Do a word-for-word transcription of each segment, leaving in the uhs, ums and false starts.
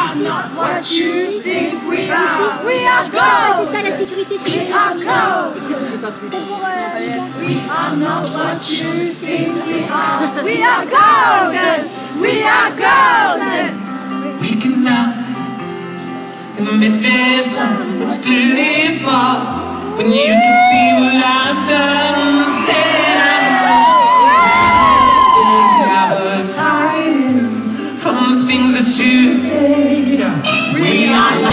are not what you think we are. We are gold. We are gold. We are not what you think we are. We are golden. We are golden. Waking up in the midday sun, but still live far. When you can see what I've done, instead I'm wishing I was hiding from the things that you say. We are not.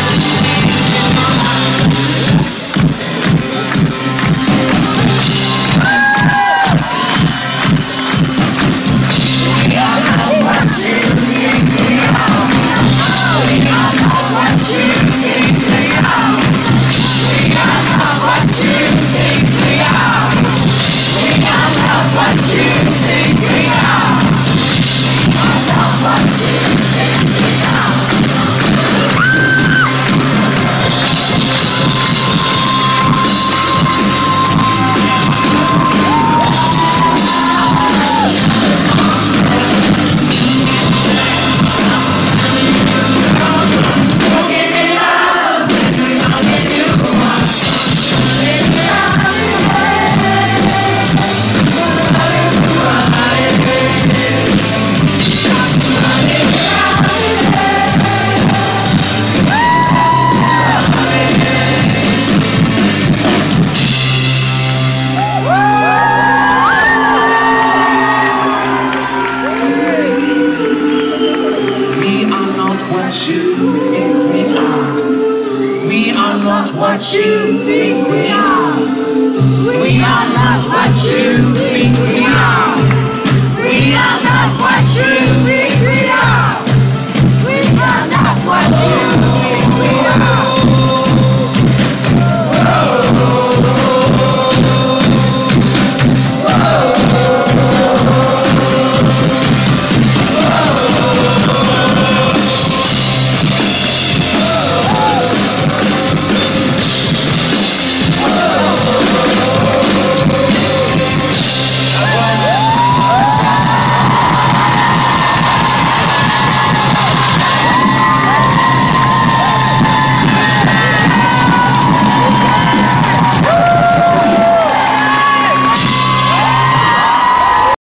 What you think we are. We are not what you think we are. We are